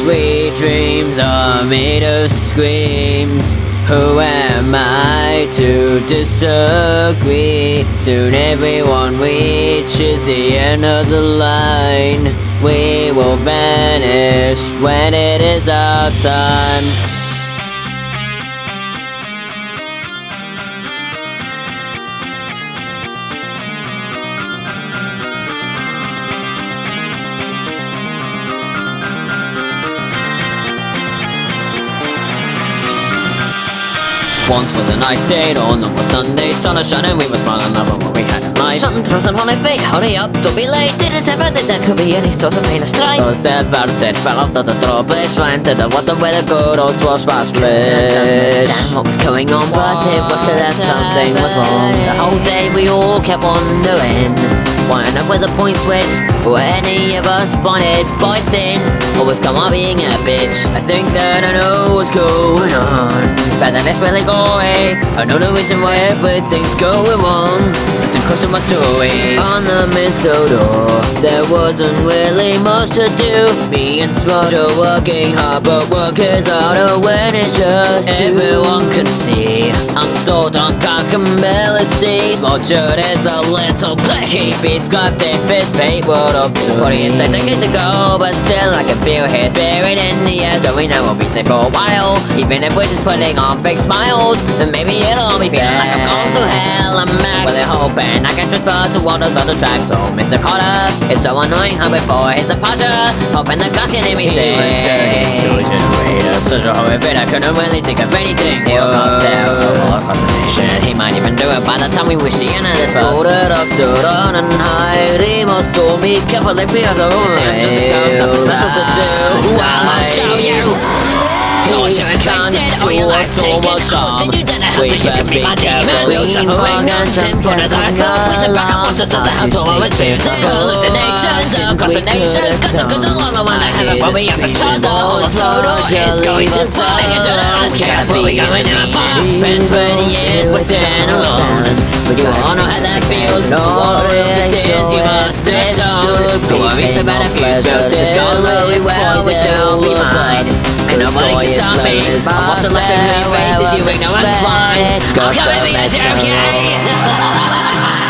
Sweet dreams are made of screams. Who am I to disagree? Soon everyone reaches the end of the line. We will vanish when it is our time. Once was a nice day, dawn on was Sunday, sun was shining, we were smiling, loving what we had in life. Shunting doesn't want to fake, hurry up, don't be late. Didn't ever think there could be any sort of pain or strife. Ghost of Mid-Sodor fell off to the drawbridge, ran to the water with a good old splosh, Couldn't understand what was going on, but it was clear that something was wrong. The whole day we all kept wondering, winding up with a point switch, were any of us blinded by sin, or was karma being a bitch? I think that I know what's going on, but then it's really going. I know the reason why everything's going wrong. Listen close to my story. On the Mid-Sodor, there wasn't really much to do. Me and Splosh are working hard, but work is harder when it's just everyone can see. I'm so drunk I can barely see. Splosh is a little blacky beast, grabbed if his fate would up to. What do you think decades ago? But still I can feel his spirit in the air, so we know we'll be safe for a while. Even if we're just putting on fake smiles, then maybe it'll be feeling like I'm going to hell. I'm back with a hoping I can transfer to one of those other tracks. So Mr. Carter is so annoying how before his departure, hoping the gods can hear me sing. He was turning to a generator, such a horrific I couldn't really think of anything. He'll cause terror, lost nation. He might even do it by the time we wish the end of this verse. Loaded up to run and hide. He must told me careful if we have the wrong way. Just a ghost, nothing special to do. I'll show you. Torture inflicted, all your life taken, oaths and you did a house so you can be my demon. We'll suffering nonsense, corners are smoke. We survive the monsters of the house, all our spirits and hallucinations across the nation. Cause the good along the one that heaven, but we have the trust. The whole Mid-Sodor is going to fall. So don't care before we go into the bomb. Spend 20 years wasting alone. You all know how that feels. All of the sins you must atone. No worries about a few ghosts. Skarloey, well, it shall be mine. And nobody can stop me. I'm watching left in your faces, you ignorant swine. I'm coming for you, okay?